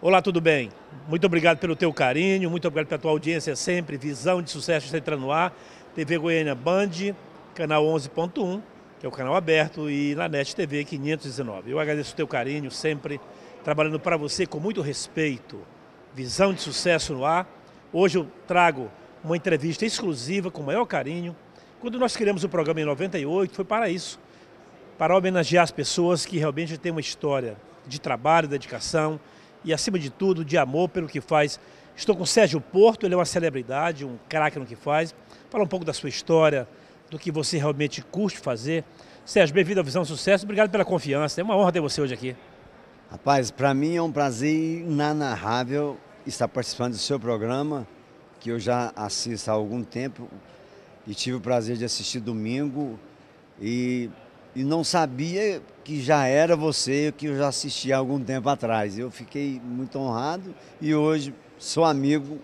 Olá, tudo bem? Muito obrigado pelo teu carinho, muito obrigado pela tua audiência sempre. Visão de Sucesso está entrando no ar. TV Goiânia Band, canal 11.1, que é o canal aberto, e na NET TV 519. Eu agradeço o teu carinho sempre, trabalhando para você com muito respeito. Visão de Sucesso no ar. Hoje eu trago uma entrevista exclusiva, com o maior carinho. Quando nós criamos o programa em 98, foi para isso. Para homenagear as pessoas que realmente têm uma história de trabalho, dedicação e, acima de tudo, de amor pelo que faz. Estou com o Sérgio Porto, ele é uma celebridade, um craque no que faz. Fala um pouco da sua história, do que você realmente curte fazer. Sérgio, bem-vindo à Visão Sucesso, obrigado pela confiança. É uma honra ter você hoje aqui. Rapaz, para mim é um prazer inenarrável estar participando do seu programa, que eu já assisto há algum tempo e tive o prazer de assistir domingo e não sabia que já era você, que eu já assisti há algum tempo atrás. Eu fiquei muito honrado e hoje sou amigo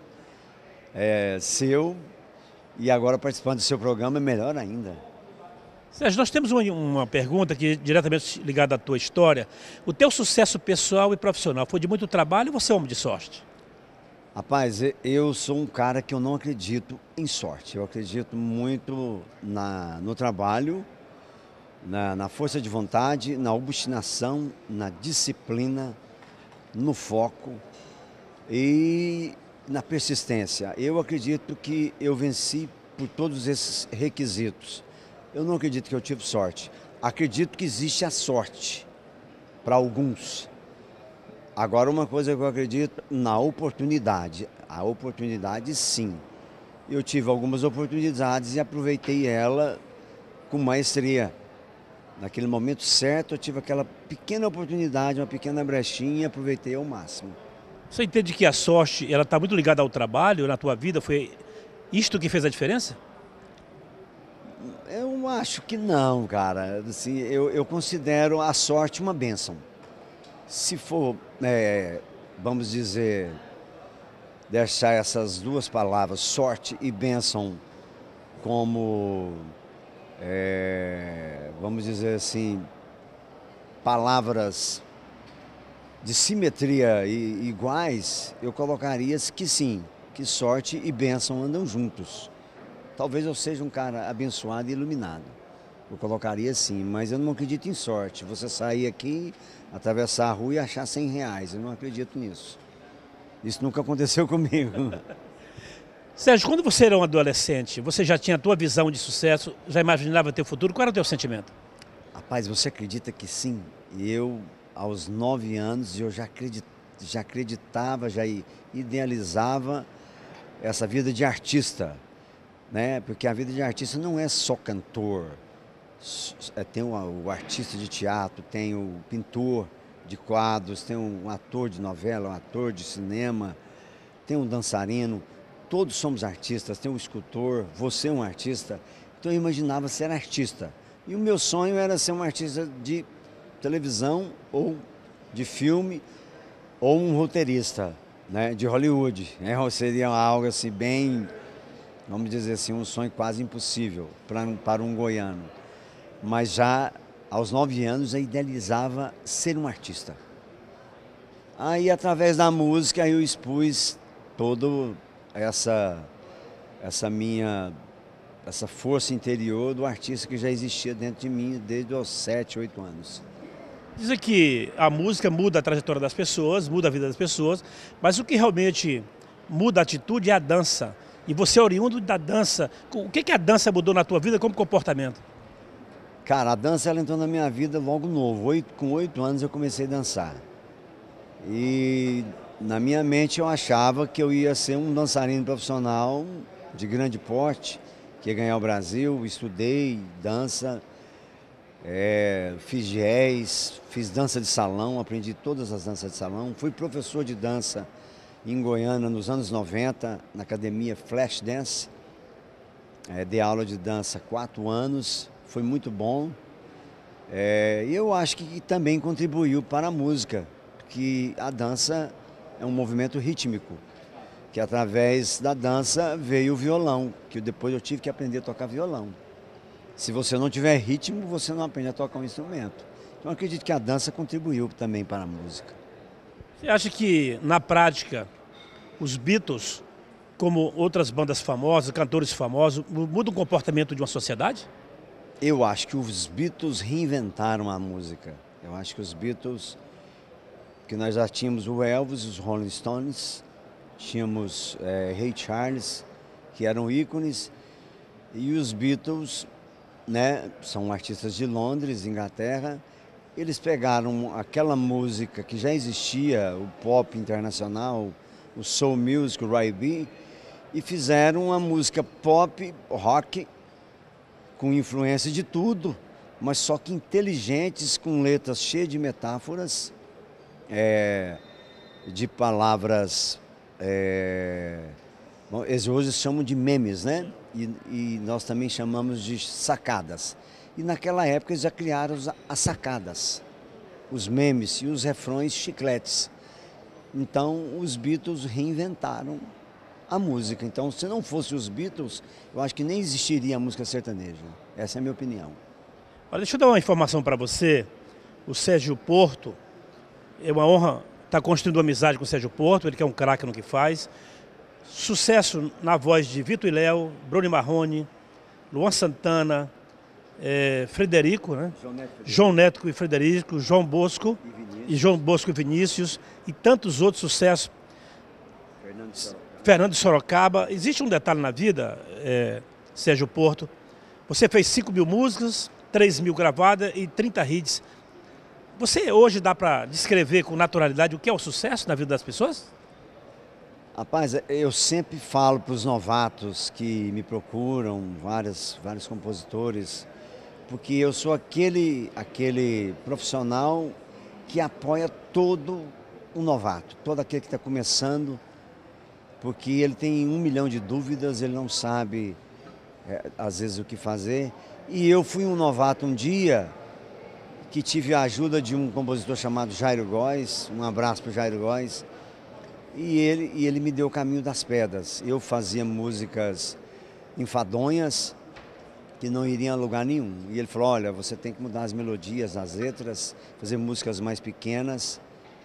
seu e agora participando do seu programa é melhor ainda. Sérgio, nós temos uma pergunta que é diretamente ligada à tua história. O teu sucesso pessoal e profissional foi de muito trabalho ou você é homem de sorte? Rapaz, eu sou um cara que eu não acredito em sorte. Eu acredito muito no trabalho, na força de vontade, na obstinação, na disciplina, no foco e na persistência. Eu acredito que eu venci por todos esses requisitos. Eu não acredito que eu tive sorte. Acredito que existe a sorte para alguns. Agora, uma coisa que eu acredito na oportunidade. A oportunidade, sim. Eu tive algumas oportunidades e aproveitei ela com maestria. Naquele momento certo, eu tive aquela pequena oportunidade, uma pequena brechinha e aproveitei ao máximo. Você entende que a sorte ela está muito ligada ao trabalho na tua vida? Foi isto que fez a diferença? Eu acho que não, cara. Assim, eu considero a sorte uma bênção. Se for, vamos dizer, deixar essas duas palavras, sorte e bênção, como, vamos dizer assim, palavras de simetria iguais, eu colocaria que sim, que sorte e bênção andam juntos. Talvez eu seja um cara abençoado e iluminado. Eu colocaria assim, mas eu não acredito em sorte. Você sair aqui, atravessar a rua e achar R$ 100. Eu não acredito nisso. Isso nunca aconteceu comigo. Sérgio, quando você era um adolescente, você já tinha a tua visão de sucesso, já imaginava teu futuro? Qual era o teu sentimento? Rapaz, você acredita que sim? Eu, aos 9 anos, eu já acreditava, já idealizava essa vida de artista, né? Porque a vida de artista não é só cantor. Tem o artista de teatro, tem o pintor de quadros, tem um ator de novela, um ator de cinema, tem um dançarino. Todos somos artistas, tem um escultor, você é um artista. Então eu imaginava ser artista. E o meu sonho era ser um artista de televisão ou de filme ou um roteirista, né, de Hollywood. Seria algo assim bem, vamos dizer assim, um sonho quase impossível para um goiano. Mas já aos 9 anos eu idealizava ser um artista. Aí através da música eu expus toda essa força interior do artista que já existia dentro de mim desde os 7, 8 anos. Dizem que a música muda a trajetória das pessoas, muda a vida das pessoas, mas o que realmente muda a atitude é a dança. E você é oriundo da dança. O que a dança mudou na tua vida como comportamento? Cara, a dança ela entrou na minha vida logo novo. Com 8 anos eu comecei a dançar. E na minha mente eu achava que eu ia ser um dançarino profissional de grande porte, que ia ganhar o Brasil. Estudei dança, fiz jazz, fiz dança de salão, aprendi todas as danças de salão. Fui professor de dança em Goiânia nos anos 90, na academia Flash Dance. Dei aula de dança há 4 anos, foi muito bom. E eu acho que também contribuiu para a música, porque a dança é um movimento rítmico, que através da dança veio o violão, que depois eu tive que aprender a tocar violão. Se você não tiver ritmo, você não aprende a tocar um instrumento. Então eu acredito que a dança contribuiu também para a música. Você acha que, na prática, os Beatles, como outras bandas famosas, cantores famosos, mudam o comportamento de uma sociedade? Eu acho que os Beatles reinventaram a música. Eu acho que os Beatles, que nós já tínhamos o Elvis, os Rolling Stones, tínhamos Ray Charles, que eram ícones, e os Beatles, né, são artistas de Londres, Inglaterra. Eles pegaram aquela música que já existia, o pop internacional, o soul music, o R&B, e fizeram uma música pop, rock, com influência de tudo, mas só que inteligentes, com letras cheias de metáforas, de palavras, bom, eles hoje chamam de memes, né? E nós também chamamos de sacadas. E naquela época eles já criaram as sacadas, os memes e os refrões chicletes. Então os Beatles reinventaram a música. Então, se não fosse os Beatles, eu acho que nem existiria a música sertaneja. Essa é a minha opinião. Olha, deixa eu dar uma informação para você. O Sérgio Porto, é uma honra estar construindo amizade com o Sérgio Porto, ele que é um craque no que faz. Sucesso na voz de Vitor e Léo, Bruno Marrone, Luan Santana, Frederico, né? João Neto e Frederico, João Bosco e João Bosco e Vinícius e tantos outros sucessos. Fernando Sorocaba. Existe um detalhe na vida, Sérgio Porto. Você fez 5.000 músicas, 3.000 gravadas e 30 hits. Você hoje dá para descrever com naturalidade o que é o sucesso na vida das pessoas? Rapaz, eu sempre falo para os novatos que me procuram, vários compositores, porque eu sou aquele profissional que apoia todo um novato, todo aquele que está começando, porque ele tem 1 milhão de dúvidas, ele não sabe, às vezes, o que fazer. E eu fui um novato um dia que tive a ajuda de um compositor chamado Jairo Góes, um abraço para o Jairo Góes, e ele me deu o caminho das pedras. Eu fazia músicas enfadonhas que não iriam a lugar nenhum. E ele falou, olha, você tem que mudar as melodias, as letras, fazer músicas mais pequenas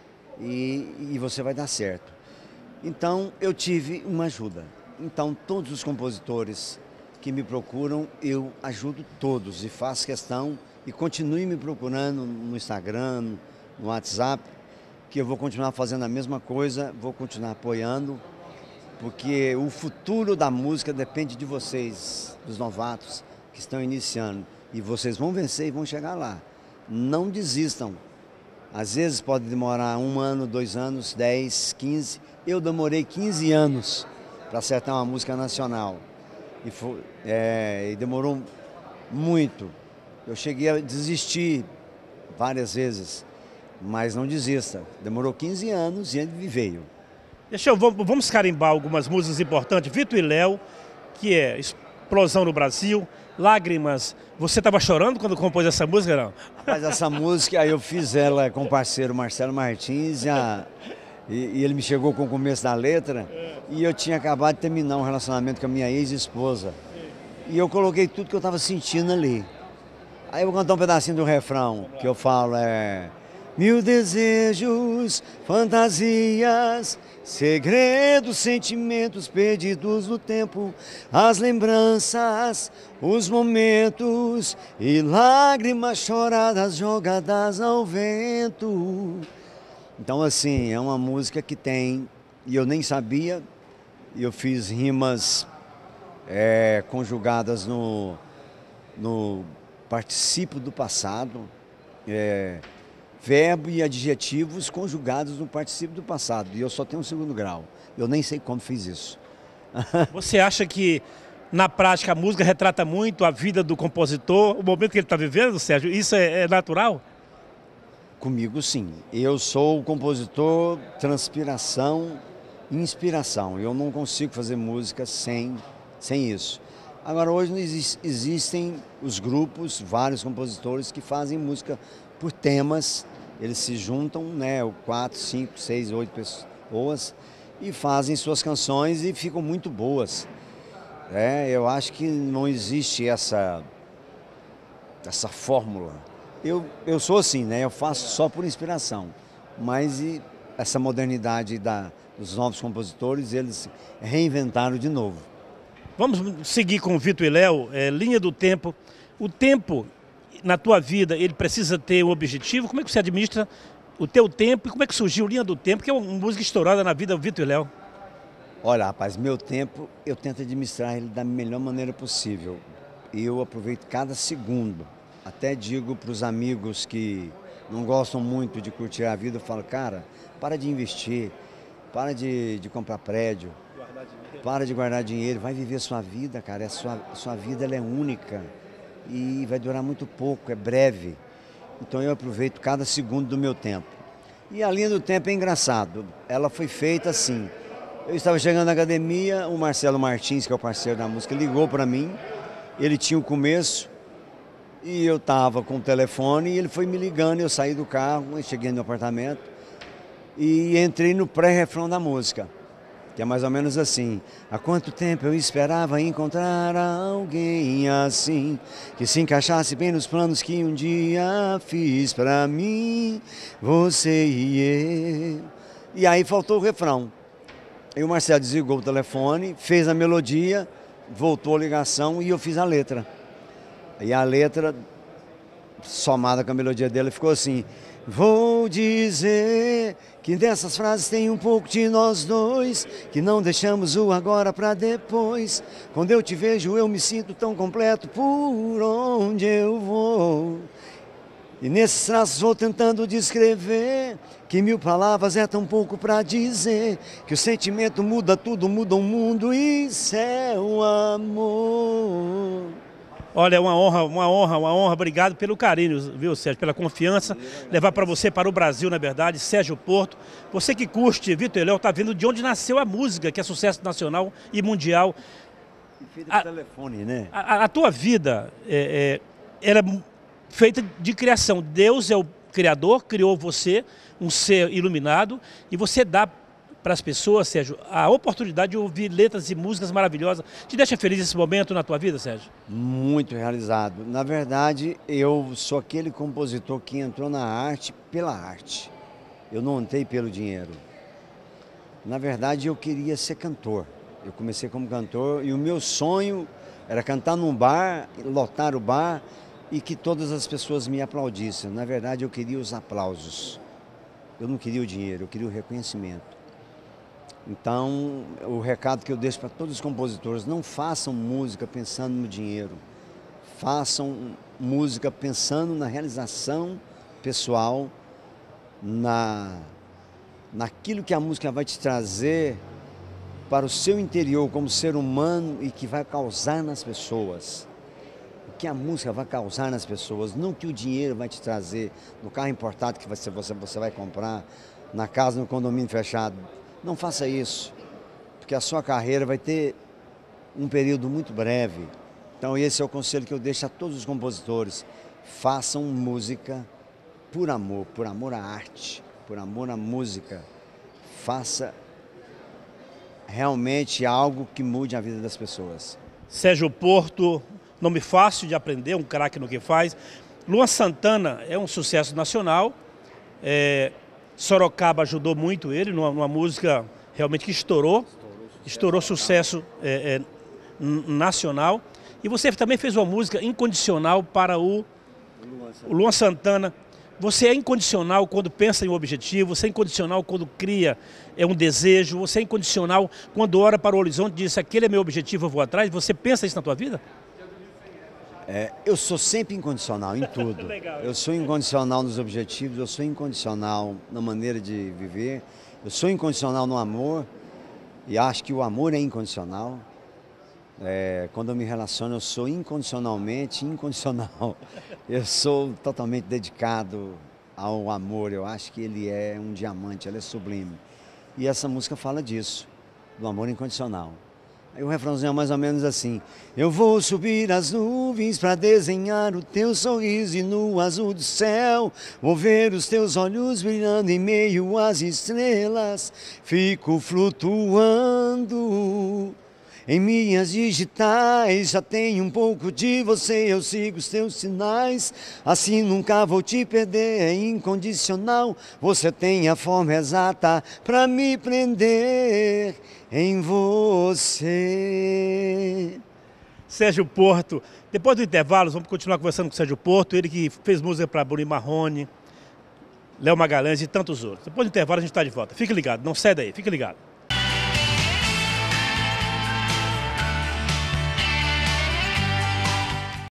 e você vai dar certo. Então, eu tive uma ajuda. Então, todos os compositores que me procuram, eu ajudo todos e faço questão e continue me procurando no Instagram, no WhatsApp, que eu vou continuar fazendo a mesma coisa, vou continuar apoiando, porque o futuro da música depende de vocês, dos novatos que estão iniciando. E vocês vão vencer e vão chegar lá. Não desistam. Às vezes pode demorar 1 ano, 2 anos, 10, 15. Eu demorei 15 anos para acertar uma música nacional. E demorou muito. Eu cheguei a desistir várias vezes, mas não desista. Demorou 15 anos e ele veio. Vamos carimbar algumas músicas importantes. Vitor e Léo, que é explosão no Brasil, Lágrimas. Você estava chorando quando compôs essa música, não? Mas essa música eu fiz ela com o parceiro Marcelo Martins e ele me chegou com o começo da letra e eu tinha acabado de terminar um relacionamento com a minha ex-esposa. E eu coloquei tudo que eu estava sentindo ali. Aí eu vou cantar um pedacinho do refrão, que eu falo, 1000 desejos, fantasias, segredos, sentimentos perdidos no tempo, as lembranças, os momentos e lágrimas choradas jogadas ao vento. Então, assim, é uma música que tem, e eu nem sabia, eu fiz rimas conjugadas no participo do passado, verbo e adjetivos conjugados no participo do passado. E eu só tenho um 2º grau. Eu nem sei como fiz isso. Você acha que, na prática, a música retrata muito a vida do compositor, o momento que ele está vivendo, Sérgio? Isso é natural? Comigo, sim. Eu sou o compositor transpiração e inspiração. Eu não consigo fazer música sem isso. Agora, hoje existem os grupos, vários compositores que fazem música por temas. Eles se juntam, né, 4, 5, 6, 8 pessoas e fazem suas canções e ficam muito boas. Eu acho que não existe essa fórmula. Eu sou assim, né, eu faço só por inspiração, mas essa modernidade dos novos compositores, eles reinventaram de novo. Vamos seguir com o Vitor e Léo, linha do tempo. O tempo, na tua vida, ele precisa ter um objetivo? Como é que você administra o teu tempo e como é que surgiu Linha do Tempo, que é uma música estourada na vida do Vitor e Léo? Olha, rapaz, meu tempo eu tento administrar ele da melhor maneira possível. Eu aproveito cada segundo. Até digo para os amigos que não gostam muito de curtir a vida, eu falo, cara, para de investir, para de comprar prédio, para de guardar dinheiro, vai viver a sua vida, cara. Sua vida ela é única e vai durar muito pouco, é breve. Então eu aproveito cada segundo do meu tempo. E a Linha do Tempo é engraçado, ela foi feita assim. Eu estava chegando na academia, o Marcelo Martins, que é o parceiro da música, ligou para mim. Ele tinha o começo e eu estava com o telefone e ele foi me ligando. Eu saí do carro, cheguei no apartamento e entrei no pré-refrão da música, que é mais ou menos assim. Há quanto tempo eu esperava encontrar alguém assim, que se encaixasse bem nos planos que um dia fiz pra mim, você e eu. E aí faltou o refrão. E o Marcelo desligou o telefone, fez a melodia, voltou a ligação e eu fiz a letra. E a letra, somada com a melodia dele, ficou assim: vou dizer que dessas frases tem um pouco de nós dois, que não deixamos o agora pra depois. Quando eu te vejo eu me sinto tão completo por onde eu vou. E nesses traços vou tentando descrever que 1000 palavras é tão pouco pra dizer, que o sentimento muda tudo, muda o mundo, isso é o amor. Olha, é uma honra, uma honra, uma honra. Obrigado pelo carinho, viu, Sérgio, pela confiança. Levar para você, para o Brasil, na verdade, Sérgio Porto. Você que curte Vitor e Léo, está vendo de onde nasceu a música, que é sucesso nacional e mundial. Feita por telefone, né? A tua vida era feita de criação. Deus é o criador, criou você, um ser iluminado, e você dá para as pessoas, Sérgio, a oportunidade de ouvir letras e músicas maravilhosas. Te deixa feliz esse momento na tua vida, Sérgio? Muito realizado. Na verdade, eu sou aquele compositor que entrou na arte pela arte. Eu não entrei pelo dinheiro. Na verdade, eu queria ser cantor. Eu comecei como cantor e o meu sonho era cantar num bar, lotar o bar e que todas as pessoas me aplaudissem. Na verdade, eu queria os aplausos. Eu não queria o dinheiro, eu queria o reconhecimento. Então, o recado que eu deixo para todos os compositores: não façam música pensando no dinheiro. Façam música pensando na realização pessoal, naquilo que a música vai te trazer para o seu interior como ser humano e que vai causar nas pessoas. O que a música vai causar nas pessoas, não o que o dinheiro vai te trazer no carro importado que você vai comprar, na casa, no condomínio fechado. Não faça isso, porque a sua carreira vai ter um período muito breve. Então esse é o conselho que eu deixo a todos os compositores. Façam música por amor à arte, por amor à música. Faça realmente algo que mude a vida das pessoas. Sérgio Porto, nome fácil de aprender, um craque no que faz. Luan Santana é um sucesso nacional. Sorocaba ajudou muito ele numa música realmente que estourou sucesso nacional. E você também fez uma música incondicional para o Luan Santana. Você é incondicional quando pensa em um objetivo, você é incondicional quando cria um desejo, você é incondicional quando olha para o horizonte e diz: aquele é meu objetivo, eu vou atrás. Você pensa isso na tua vida? Eu sou sempre incondicional em tudo. Eu sou incondicional nos objetivos, eu sou incondicional na maneira de viver, eu sou incondicional no amor e acho que o amor é incondicional. Quando eu me relaciono, eu sou incondicionalmente incondicional. Eu sou totalmente dedicado ao amor, eu acho que ele é um diamante, ele é sublime. E essa música fala disso, do amor incondicional. Aí o refrãozinho é mais ou menos assim: eu vou subir as nuvens para desenhar o teu sorriso e no azul do céu vou ver os teus olhos brilhando em meio às estrelas. Fico flutuando Em minhas digitais já tem um pouco de você, eu sigo os teus sinais. Assim nunca vou te perder, é incondicional. Você tem a forma exata pra me prender em você. Sérgio Porto. Depois do intervalo, vamos continuar conversando com o Sérgio Porto, ele que fez música para Bruno Marrone, Léo Magalhães e tantos outros. Depois do intervalo a gente está de volta. Fique ligado, não sai daí, fique ligado.